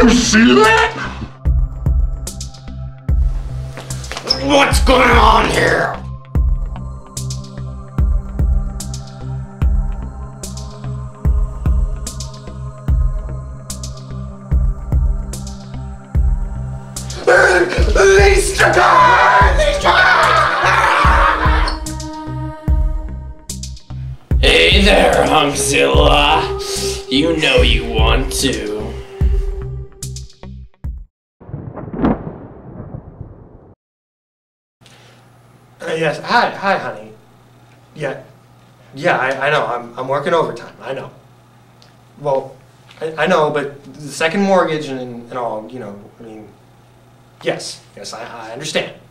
you see that? What's going on here? Hey there, Hunkzilla. You know you want to. Yes. Hi, honey. Yeah, I know. I'm working overtime. I know. Well, I know, but the second mortgage and all, you know. I mean, yes, I understand.